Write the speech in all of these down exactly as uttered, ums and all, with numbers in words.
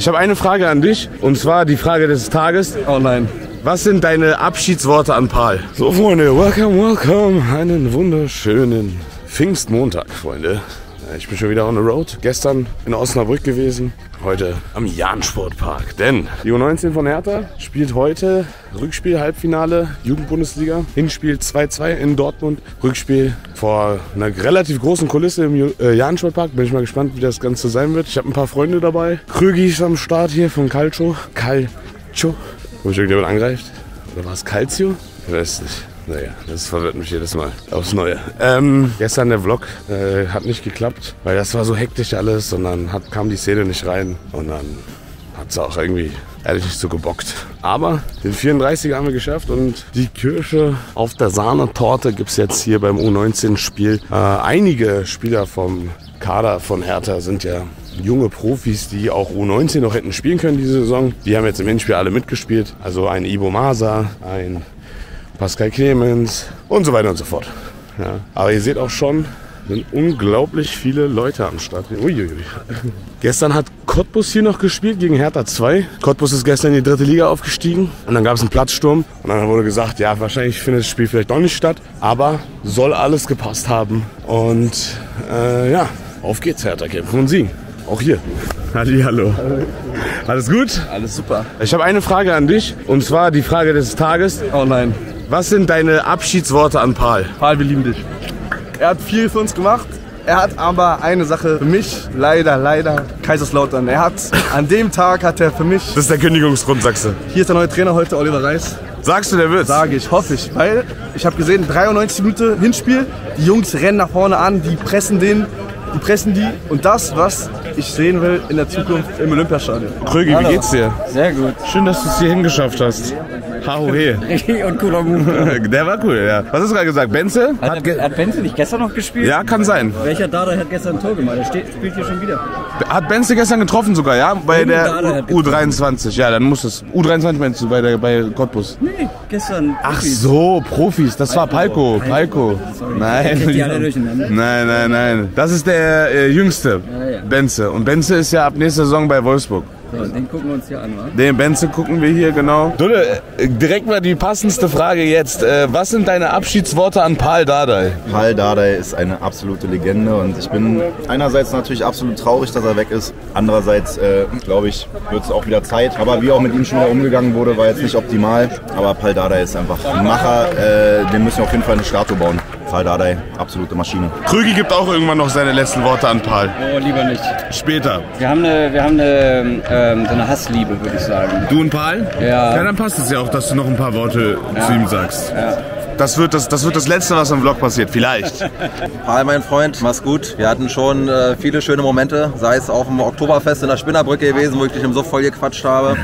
Ich habe eine Frage an dich, und zwar die Frage des Tages. Oh nein. Was sind deine Abschiedsworte an Paul? So, Freunde, welcome, welcome. Einen wunderschönen Pfingstmontag, Freunde. Ich bin schon wieder on the road. Gestern in Osnabrück gewesen, heute am Jahn-Sportpark. Denn die U neunzehn von Hertha spielt heute Rückspiel, Halbfinale, Jugendbundesliga. Hinspiel zwei zwei in Dortmund. Rückspiel vor einer relativ großen Kulisse im äh, Jahn-Sportpark. Bin ich mal gespannt, wie das Ganze sein wird. Ich habe ein paar Freunde dabei. Krögi ist am Start hier von Calcio. Calcio. Wo mich irgendjemand angreift? Oder war es Calcio? Ich weiß nicht. Naja, das verwirrt mich jedes Mal aufs Neue. Ähm, gestern der Vlog äh, hat nicht geklappt, weil das war so hektisch alles und dann hat, kam die Szene nicht rein und dann hat es auch irgendwie ehrlich nicht so gebockt. Aber den vierunddreißiger haben wir geschafft und die Kirsche auf der Sahnetorte gibt es jetzt hier beim U neunzehn Spiel. Äh, einige Spieler vom Kader von Hertha sind ja junge Profis, die auch U neunzehn noch hätten spielen können diese Saison. Die haben jetzt im Hinspiel alle mitgespielt. Also ein Ibo Masa, ein Pascal Clemens und so weiter und so fort. Ja. Aber ihr seht auch schon, sind unglaublich viele Leute am Start. Uiuiui. Gestern hat Cottbus hier noch gespielt gegen Hertha zwei. Cottbus ist gestern in die dritte Liga aufgestiegen und dann gab es einen Platzsturm. Und dann wurde gesagt, ja, wahrscheinlich findet das Spiel vielleicht doch nicht statt. Aber soll alles gepasst haben. Und äh, ja, auf geht's, Hertha kämpfen und siegen. Auch hier. Hallihallo. Alles gut? Alles super. Ich habe eine Frage an dich, und zwar die Frage des Tages. Oh nein. Was sind deine Abschiedsworte an Paul? Paul, wir lieben dich. Er hat viel für uns gemacht. Er hat aber eine Sache für mich, leider, leider, Kaiserslautern. Er hat, an dem Tag hat er für mich... Das ist der Kündigungsgrund, sagst du? Hier ist der neue Trainer heute, Oliver Reis. Sagst du, der wird's? Sage ich, hoffe ich. Weil ich habe gesehen, dreiundneunzig Minuten Hinspiel, die Jungs rennen nach vorne an, die pressen den, die pressen die. Und das, was ich sehen will in der Zukunft im Olympiastadion. Krögi, wie geht's dir? Sehr gut. Schön, dass du es hier hingeschafft hast. Hahohe. Und cooler Move. Der war cool, ja. Was hast du gerade gesagt? Benze? Hat, hat, hat Benze nicht gestern noch gespielt? Ja, kann sein. Welcher Dada hat gestern ein Tor gemacht? Der steht, spielt hier schon wieder. Hat Benze gestern getroffen sogar, ja? Bei Und der U dreiundzwanzig. Ja, dann muss es. U dreiundzwanzig meinst du, bei, der, bei Cottbus? Nee, gestern. Ach so, Profis. Das war Palko. Palko. Nein. Die alle durcheinander. Nein, nein, nein. Das ist der äh, Jüngste. Ja, ja. Benze. Und Benze ist ja ab nächster Saison bei Wolfsburg. So, den gucken wir uns hier an, wa? Den Benze gucken wir hier, genau. Dulle, direkt mal die passendste Frage jetzt. Was sind deine Abschiedsworte an Paul Dardai? Paul Dardai ist eine absolute Legende und ich bin einerseits natürlich absolut traurig, dass er weg ist. Andererseits, äh, glaube ich, wird es auch wieder Zeit. Aber wie auch mit ihm schon wieder umgegangen wurde, war jetzt nicht optimal. Aber Paul Dardai ist einfach ein Macher. Äh, dem müssen wir auf jeden Fall eine Statue bauen. Paul Dardai, absolute Maschine. Krügi gibt auch irgendwann noch seine letzten Worte an Paul. Oh, lieber nicht. Später. Wir haben eine, wir haben eine, ähm, so eine Hassliebe, würde ich sagen. Du und Paul? Ja. Ja, dann passt es ja auch, dass du noch ein paar Worte ja. zu ihm sagst. Ja. Das wird das, das wird das Letzte, was am Vlog passiert. Vielleicht. Paul, mein Freund, mach's gut. Wir hatten schon äh, viele schöne Momente, sei es auf dem Oktoberfest in der Spinnerbrücke gewesen, wo ich dich im Suff voll gequatscht habe.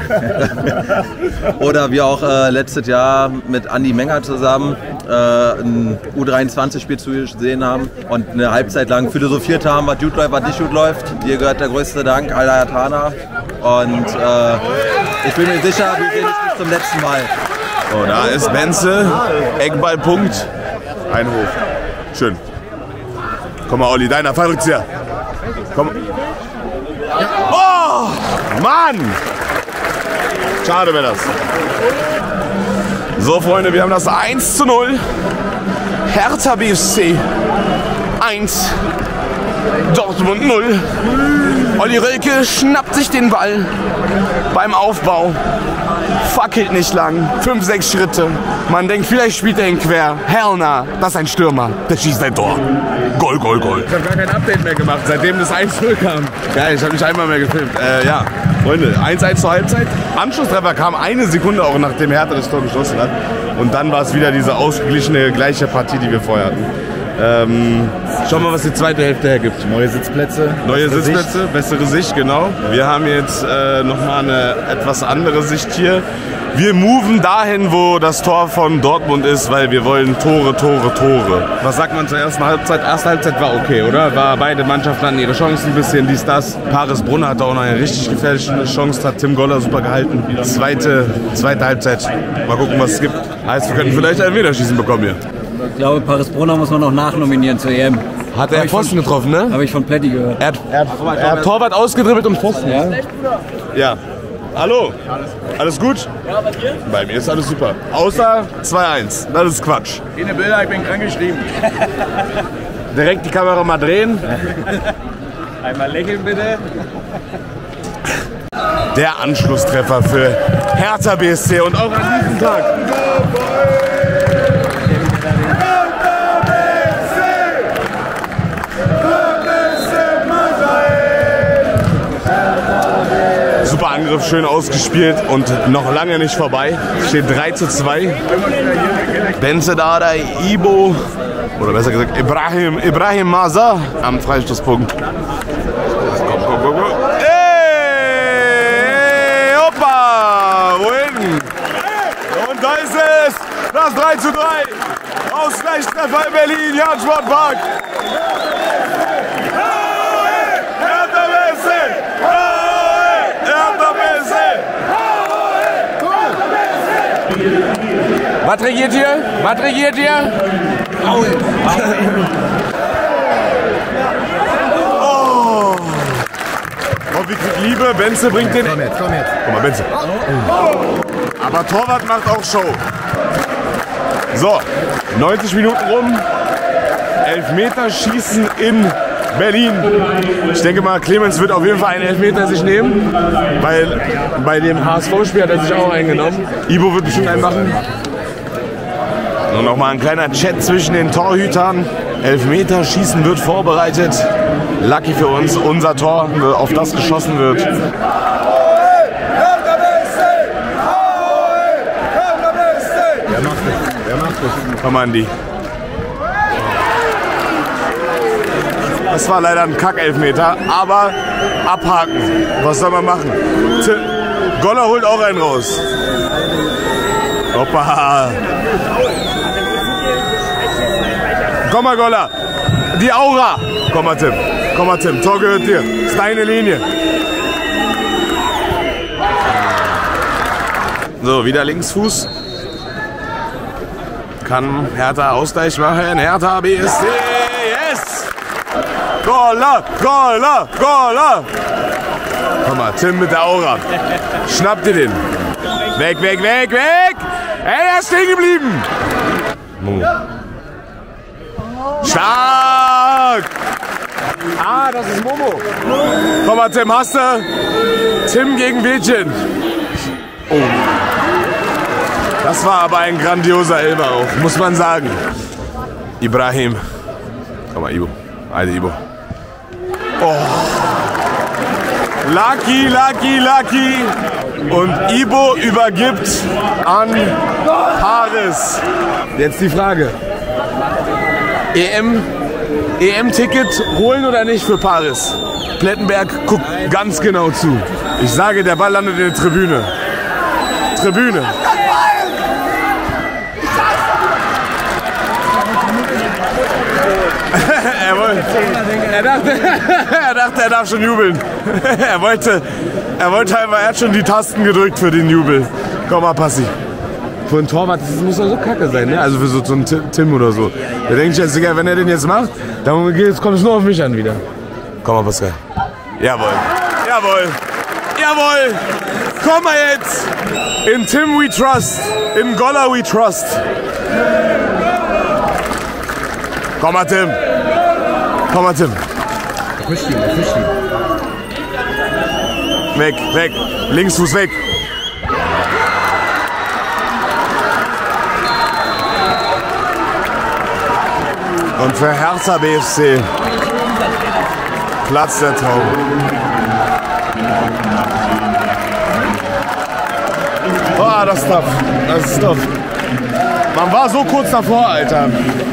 Oder wir auch äh, letztes Jahr mit Andi Menger zusammen äh, ein U dreiundzwanzig-Spiel gesehen haben und eine Halbzeit lang philosophiert haben, was gut läuft, was nicht gut läuft. Dir gehört der größte Dank, Alda Tana. Und äh, ich bin mir sicher, wir sehen uns bis zum letzten Mal. So, da ist Benze, Eckballpunkt, Einhof. Schön. Komm mal, Olli, deiner Fallrückzieher. Komm. Oh, Mann! Schade wäre das. So, Freunde, wir haben das eins zu null. Hertha B S C eins, Dortmund null. Olli Rölke schnappt sich den Ball beim Aufbau. Fackelt nicht lang, fünf, sechs Schritte. Man denkt, vielleicht spielt er ihn quer. Hellner, das ist ein Stürmer, der schießt ein Tor. Goal, Goal, Goal. Ich habe gar kein Update mehr gemacht, seitdem das eins null kam. Geil, ich habe nicht einmal mehr gefilmt. Äh, ja, Freunde, eins eins zur Halbzeit. Anschlusstreffer kam eine Sekunde auch, nachdem Hertha das Tor geschossen hat. Und dann war es wieder diese ausgeglichene, gleiche Partie, die wir vorher hatten. Ähm, schau mal, was die zweite Hälfte hergibt. Neue Sitzplätze. Neue Sitzplätze, Sicht. Bessere Sicht, genau. Wir haben jetzt äh, nochmal eine etwas andere Sicht hier. Wir moven dahin, wo das Tor von Dortmund ist, weil wir wollen Tore, Tore, Tore. Was sagt man zur ersten Halbzeit? Erste Halbzeit war okay, oder? War, beide Mannschaften hatten ihre Chancen ein bisschen, dies, das. Paris Brunner hat auch noch eine richtig gefährliche Chance, hat Tim Goller super gehalten. Zweite, zweite Halbzeit. Mal gucken, was es gibt. Heißt, wir könnten vielleicht ein Elfmeterschießen bekommen hier. Ich glaube, Paris Brunner muss man noch nachnominieren zur E M. Hat er Pfosten getroffen, ne? Habe ich von Plätti gehört. Er hat, er, hat, er hat Torwart ausgedribbelt und Pfosten. Ja? Ja. Hallo. Alles gut? Ja, bei dir? Bei mir ist alles super. Außer zwei eins. Das ist Quatsch. Keine Bilder, ich bin krank geschrieben. Direkt die Kamera mal drehen. Einmal lächeln bitte. Der Anschlusstreffer für Hertha B S C und auch an diesem Tag. Super Angriff, schön ausgespielt und noch lange nicht vorbei. Steht drei zu zwei. Benzedada, Ibo, oder besser gesagt Ibrahim, Ibrahim Maza am Freistoßpunkt. Komm, komm, komm, komm. Hey, hoppa, wohin? Und da ist es, das drei zu drei. Ausgleichstreffer in Berlin, Jahn Sportpark. Hertha B S C! Hertha B S C! Was regiert hier? Was regiert hier? Oh. Und wie kriegt Liebe? Benze bringt den. Komm jetzt, komm jetzt. Guck mal, Benze. Aber Torwart macht auch Show. So, neunzig Minuten rum. Elfmeterschießen in Berlin. Ich denke mal, Clemens wird auf jeden Fall einen Elfmeter sich nehmen, weil bei dem H S V-Spiel hat er sich auch eingenommen. Ibo wird bestimmt einen machen. Und nochmal ein kleiner Chat zwischen den Torhütern. Elfmeterschießen wird vorbereitet. Lucky für uns, unser Tor, auf das geschossen wird. Wer macht das? Wer macht das? Komm an die. Das war leider ein Kack-Elfmeter, aber abhaken. Was soll man machen? Goller holt auch einen raus. Hoppa. Komm mal, Goller. Die Aura. Komm mal, Tim. Komm mal, Tim. Tor gehört dir. Das ist deine Linie. So, wieder Linksfuß. Kann Hertha Ausgleich machen. Hertha B S C. Yes! Goller, Goller, Goller! Komm mal, Tim mit der Aura. Schnapp dir den. Weg, weg, weg, weg! Ey, er ist stehen geblieben! Mo. Stark! Ah, das ist Momo. Komm mal, Tim, hast du? Tim gegen Wädchen. Oh. Das war aber ein grandioser Elfer auch, muss man sagen. Ibrahim. Komm mal, Ibo. Alter, Ibo. Oh. Lucky, Lucky, Lucky. Und Ibo übergibt an Paris. Jetzt die Frage. E M, E M-Ticket holen oder nicht für Paris? Plettenberg guckt ganz genau zu. Ich sage, der Ball landet in der Tribüne. Tribüne. er, wollte, er, dachte, er dachte, er darf schon jubeln. er, wollte, er wollte einfach, er hat schon die Tasten gedrückt für den Jubel. Komm mal, Passi. Für einen Torwart, das muss doch so kacke sein, ne? Also für so, so einen Tim oder so. Da denke ich jetzt, Digga, wenn er den jetzt macht, dann kommt es nur auf mich an wieder. Komm mal, Pascal. Jawohl. Jawohl. Jawohl. Komm mal jetzt. In Tim we trust. In Goller we trust. Komm mal, Tim. Komm mal, Tim. Weg, weg. Linksfuß weg. Und für Hertha B S C Platz der Traum. Oh, das ist tough. Das ist tough. Man war so kurz davor, Alter.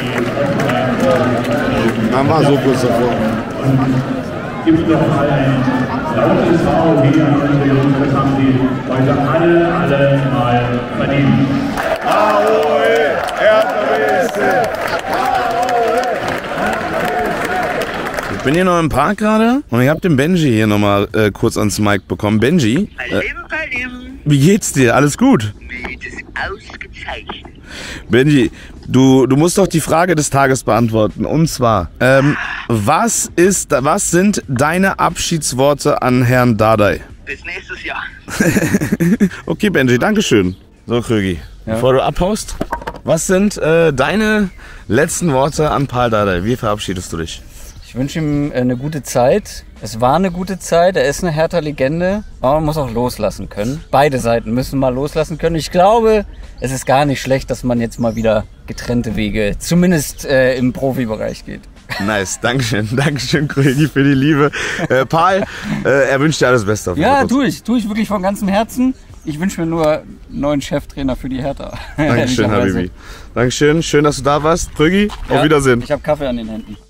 Man war so kurz davor. Gibt doch mal ein lautes V hier an die Jungs, das haben sie heute alle, alle mal verdient. Ahoi, Hertha B S C. bin hier noch im Park gerade und ich habe den Benji hier nochmal äh, kurz ans Mic bekommen. Benji, äh, wie geht's dir? Alles gut? Mir ist ausgezeichnet. Benji, du, du musst doch die Frage des Tages beantworten. Und zwar, ähm, was, ist, was sind deine Abschiedsworte an Herrn Dardai? Bis nächstes Jahr. Okay, Benji, dankeschön. So, Krögi, ja. Bevor du abhaust, was sind äh, deine letzten Worte an Paul Dardai? Wie verabschiedest du dich? Ich wünsche ihm eine gute Zeit. Es war eine gute Zeit, er ist eine Hertha-Legende, aber man muss auch loslassen können. Beide Seiten müssen mal loslassen können. Ich glaube, es ist gar nicht schlecht, dass man jetzt mal wieder getrennte Wege, zumindest äh, im Profibereich geht. Nice, Dankeschön, Dankeschön, Krögi, für die Liebe. Äh, Paul, äh, er wünscht dir alles Beste. Auf ja, tue ich, tue ich wirklich von ganzem Herzen. Ich wünsche mir nur einen neuen Cheftrainer für die Hertha. Dankeschön, Habibi. Dankeschön, schön, dass du da warst. Krögi, ja, auf Wiedersehen. Ich habe Kaffee an den Händen.